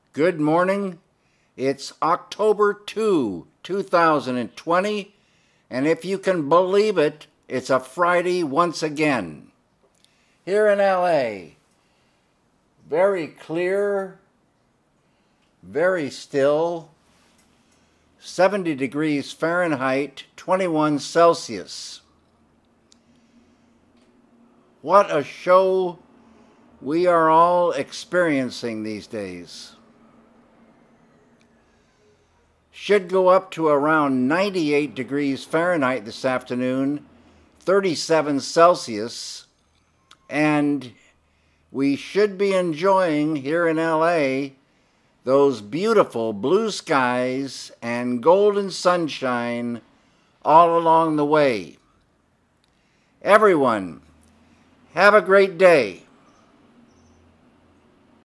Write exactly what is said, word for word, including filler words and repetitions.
Good morning. It's October second, two thousand twenty, and if you can believe it, it's a Friday once again. Here in L A, very clear, very still, seventy degrees Fahrenheit, twenty-one Celsius. What a show we are all experiencing these days. Should go up to around ninety-eight degrees Fahrenheit this afternoon, thirty-seven Celsius, and we should be enjoying here in L A those beautiful blue skies and golden sunshine all along the way. Everyone, have a great day.